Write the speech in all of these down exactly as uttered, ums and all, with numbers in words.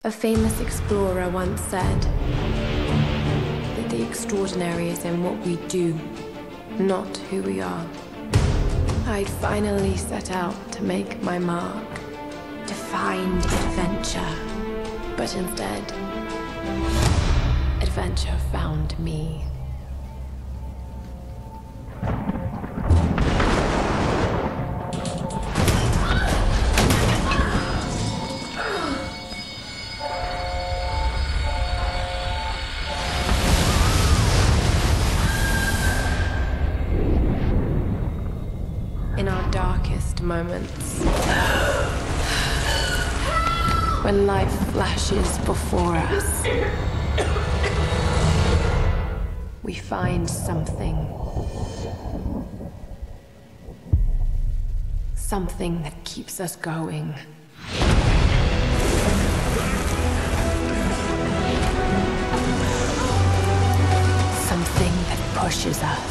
A famous explorer once said that the extraordinary is in what we do, not who we are. I'd finally set out to make my mark, to find adventure. But instead, adventure found me. In our darkest moments, when life flashes before us, we find something. Something that keeps us going. Something that pushes us.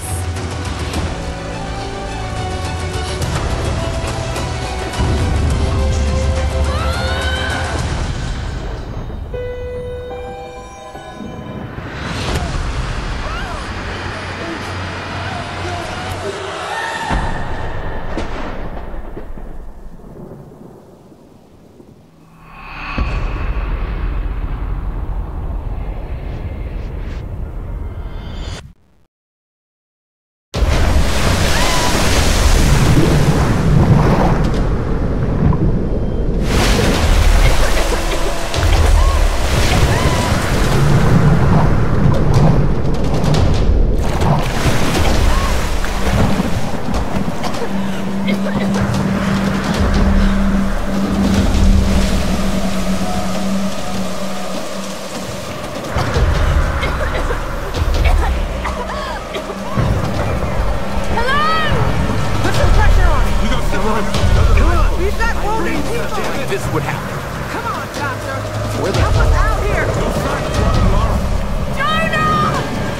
This would happen. Come on, Doctor. Where the Help us out here. Go find Laura. Jonah!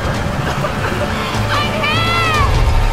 I'm here!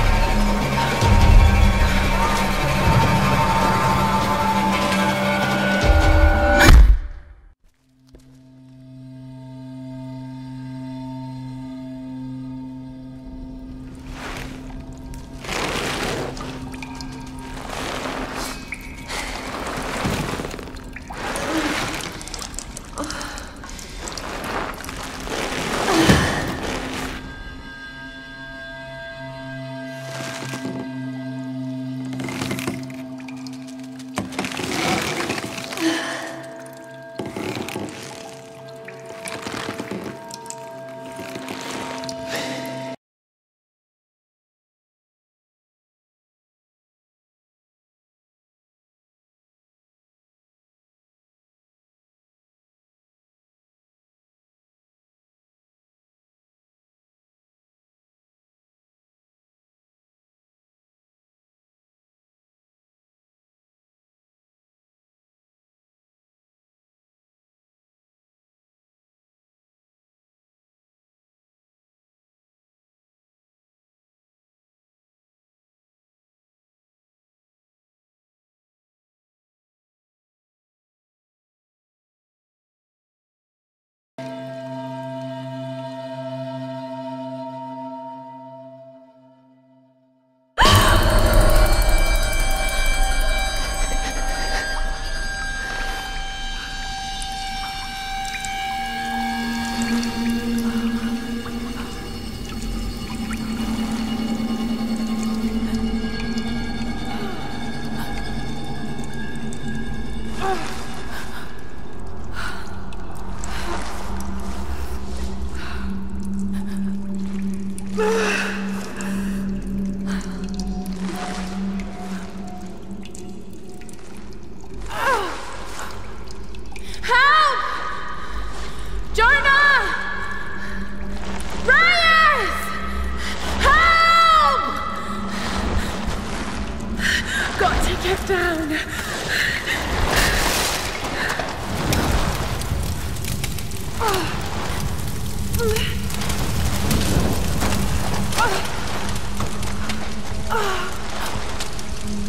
Get down!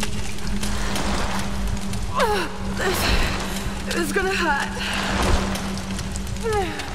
This is gonna hurt. Ugh.